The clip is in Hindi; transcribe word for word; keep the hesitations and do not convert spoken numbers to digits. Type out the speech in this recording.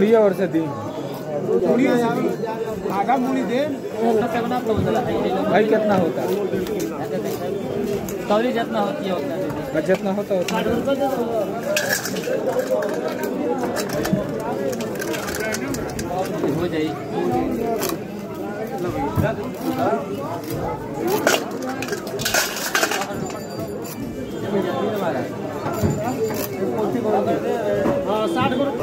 छुइया और से दी आगा मुड़ी दे भाई कितना होता है? तौली जितना होती है उतना जितना होता है हो जाएगी। हाँ साठ